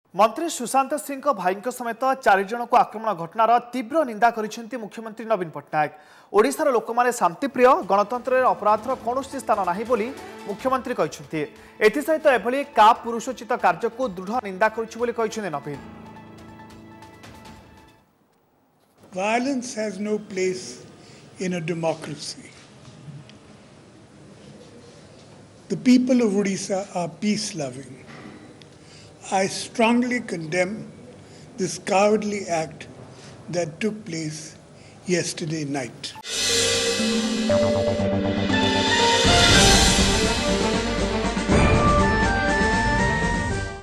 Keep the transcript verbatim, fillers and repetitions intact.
मंत्री सुशांत सिंह भाई समेत चार जन को आक्रमण घटनार तीव्र निंदा करिसेंती मुख्यमंत्री नवीन पट्टनायक। ओडिशार लोक माने शांतिप्रिय गणतंत्र अपराधर कौन स्थान नहीं बोली मुख्यमंत्री कहते। एसहित एभली का पुरुषोचित कार्य को दृढ़ निंदा करिसेंती नवीन। Violence has no place in a democracy. The people of Odisha are peace-loving. I strongly condemn this cowardly act that took place yesterday night.